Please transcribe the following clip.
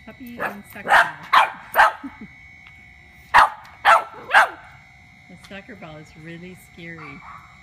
puppy and sucker ball. The sucker ball is really scary.